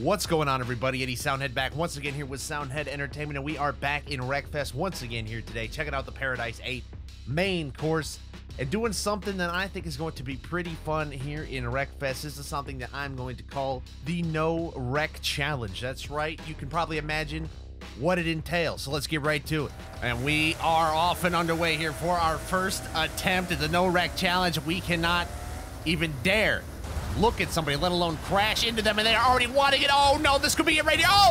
What's going on, everybody? Eddie Soundhead back once again here with Soundhead Entertainment, and we are back in Wreckfest once again here today, checking out the Paradise 8 main course and doing something that I think is going to be pretty fun here in Wreckfest. This is something that I'm going to call the No Wreck Challenge. That's right, you can probably imagine what it entails, so let's get right to it. And we are off and underway here for our first attempt at the No Wreck Challenge. We cannot even dare look at somebody, let alone crash into them, and they're already wanting it. Oh no, this could be it right here. Oh!